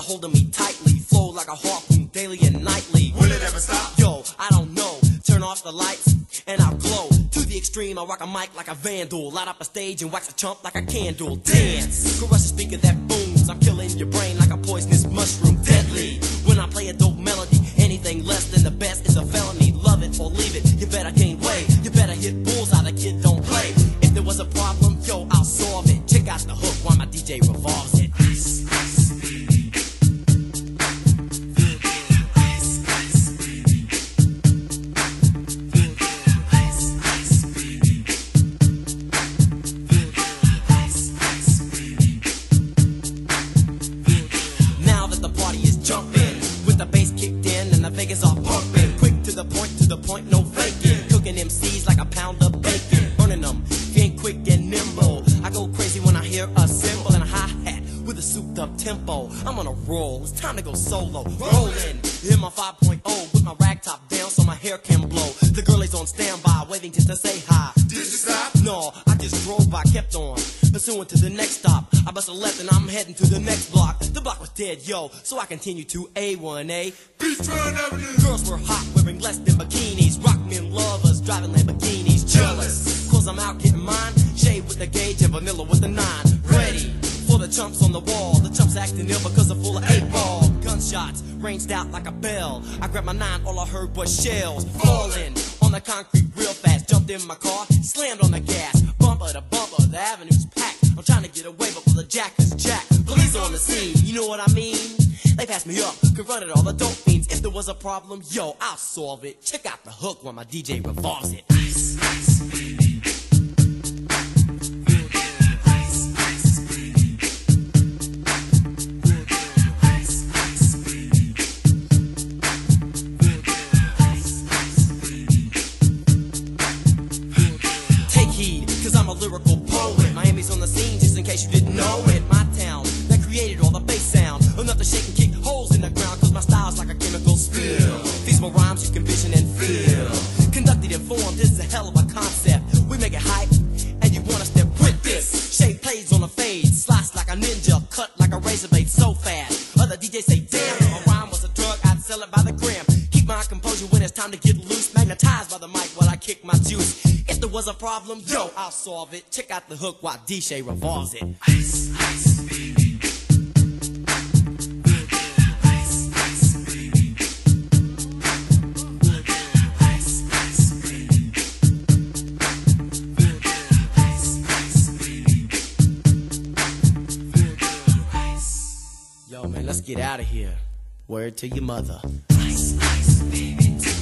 holding me tightly, flow like a harpoon daily and nightly. Will it ever stop? Yo, I don't know. Turn off the lights and I'll glow. To the extreme, I rock a mic like a vandal. Light up a stage and wax a chump like a candle. Dance, crush a speaker that booms. I'm killing your brain like a poisonous mushroom. Deadly, when I play a dope melody. Anything less than the best is a felony. Love it or leave it, you better gain weight. You better hit bullseye, the kid don't play. If there was a problem, yo, I'll solve it. Check out the hook while my DJ revolves it. Vegas all pumping, quick to the point, no faking. Cooking MCs like a pound of bacon, burning them, being quick and nimble. I go crazy when I hear a cymbal and a hi-hat with a souped up tempo. I'm on a roll, it's time to go solo. Rolling, hit my 5.0 with my rag top down so my hair can blow. The girl is on standby, waiting just to say hi. Did you stop? No, I just drove by, kept on pursuing to the next stop. I bust a left and I'm heading to the next block. The block was dead, yo, so I continued to A1A. Beachfront Avenue. Girls were hot, wearing less than bikinis. Rock men lovers, driving Lamborghinis. Jealous, cause I'm out getting mine. Shade with the gauge and vanilla with the 9. Ready for the chumps on the wall. The chumps acting ill because they're full of 8-ball. Gunshots ranged out like a bell. I grabbed my 9, all I heard was shells falling on the concrete real fast. Jumped in my car, slammed on the gas. Bumper to bumper, the avenue's packed. I'm trying to get away, but for the jack is jacked. Police on the scene, you know what I mean? They passed me up, confronted all the dope fiends. If there was a problem, yo, I'll solve it. Check out the hook while my DJ revolves it. Ice, ice, baby. Take heed, cause I'm a lyrical poet. Miami's on the scene, just in case you didn't know it. My town, that created all the bass sound. Enough to shake and kick holes in the ground, cause my style's like a chemical spill. Feasible rhymes you can vision and feel. Conducted and formed, this is a hell of a concept. We make it hype, and you want to step with this. Shape plays on a fade, slice like a ninja, cut like a razor blade so fast. Other DJs say, damn, if a rhyme was a drug, I'd sell it by the gram. Keep my composure when it's time to get loose. Magnetized by the mic while I kick my juice. If there was a problem, yo, I'll solve it. Check out the hook while DJ revolves it. Ice, ice, baby. Yo, man, let's get out of here. Word to your mother. Ice, ice, baby.